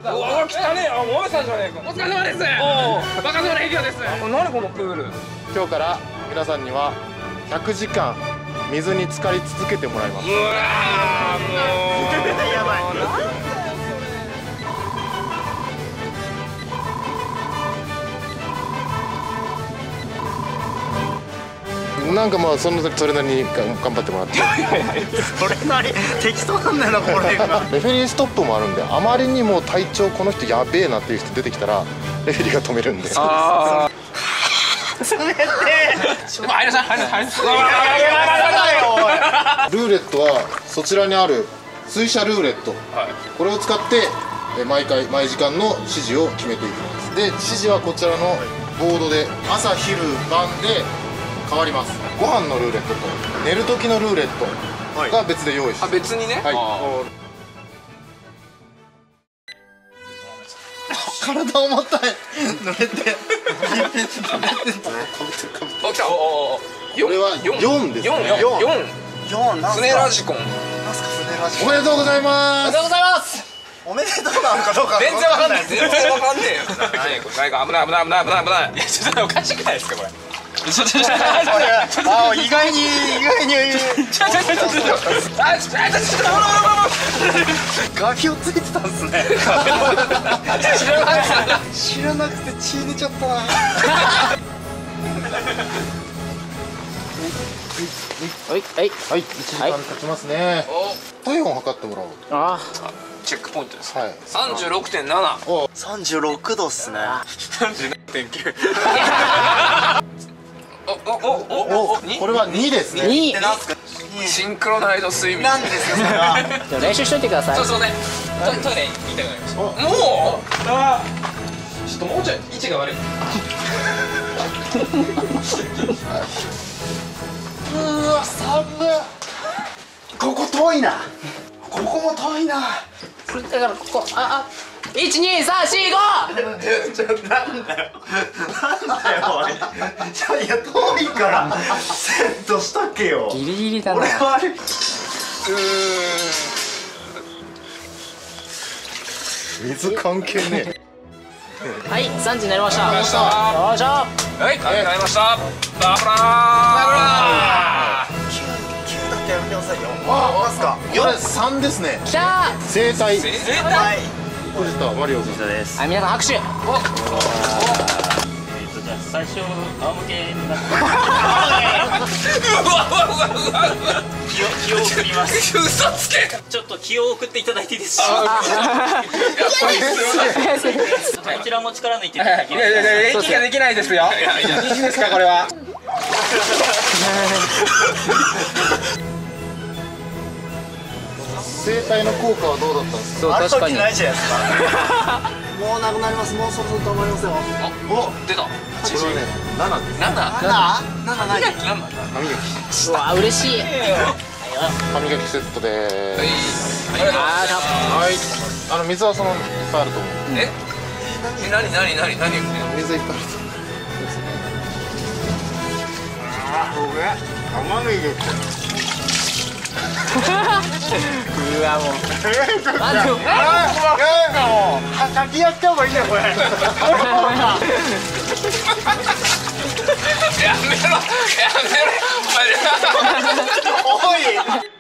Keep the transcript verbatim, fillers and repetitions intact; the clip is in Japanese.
うわ来たね。あ、もめさんじゃねえか。お疲れ様です。おお、バカそうな営業です。何このプール。 今日から皆さんにはひゃくじかん水に浸かり続けてもらいます。うわー、もうやばい。なんかまあその時それなりに頑張ってもらって。 それなり適当なんだよなこれが。 レフェリーストップもあるんで、あまりにも体調この人やべえなっていう人出てきたらレフェリーが止めるんで。ああ。 詰めて。 入るさん入る入る。 ルーレットはそちらにある水車ルーレット。これを使って毎回毎時間の指示を決めていきます。で指示はこちらのボードで朝昼晩で変わります。ご飯のルーレットと寝る時のルーレットが別で用意して、 はい、あ、別にね。はい。 体重たい。乗れて。 お、来た。おお。 これはよんですね。 よん。 よん。 スネラジコン。 なんすかスネラジコン。 おめでとうございます。 おめでとうございます。おめでとうなのかどうか全然わかんない。全然わかんねえよ。何か危ない危ない危ない危ない危ない。いやちょっとおかしくないですかこれ。ちょちょちょ。 あ、意外に意外に。 ちょちょちょちょちょ。あ、ちょちょちょ。 ガビオついてたんですね。知らなくて血出ちゃったな。 はいはいはい、いちじかん経ちますね。体温測ってもらおう。 ああ、チェックポイントです。 はい。 三十六点七。 三十六度っすね。 三十七点九。おおおおお。 これはにですね。 にシンクロナイド睡眠。 なんですよそれは。 じゃあ練習しといてください。 そうそうね。トイレ行きたくなりました。もう。あ。ちょっともうちょい位置が悪い。 うわ、寒い。ここ遠いな。ここも遠いな。 だからここああいちにさんしご。 ちょなんだよ。なんだよおい。ちょいや遠いからセットしとけよ。 ギリギリだな。 俺はあれ。うーん。水関係ねえ。 はいさんじになりました。よいしょ。 はい、考えました。バブラー。 急だけやめてくださいよ。あ、ますか。 これさんですね。 きた生体。 生はい。 これとマリオ君です。 ー。はい皆さん拍手。 えっとじゃあ最初仰向けになってうわうわうわうわうわ。 気を気を送ります。 嘘つけ。 ちょっと気を送っていただいていいですか。 やっぱりこちらも力抜いていただきいやいやいや、息ができないですよ。いいですかこれは。 生体の効果はどうだったんですか。 そうある確かに。 時ないじゃないですか。もうなくなります。もうそろそろ止まりますよ。 お、出た。 これはね、ななです。 なんだ。 なんだ。なんだ何。 なんだ。 歯磨き。 うわ嬉しい。 歯磨きセットでーす。 ありがとう。 あはい。あの水はそのいっぱいあると思う。 え、え、なになになになに言ってんの。 水いっぱいあると思う。 あ、ごめん。甘みです。 うわもう。あでも先やった方がいいねこれ。 やめろやめろ。 おい。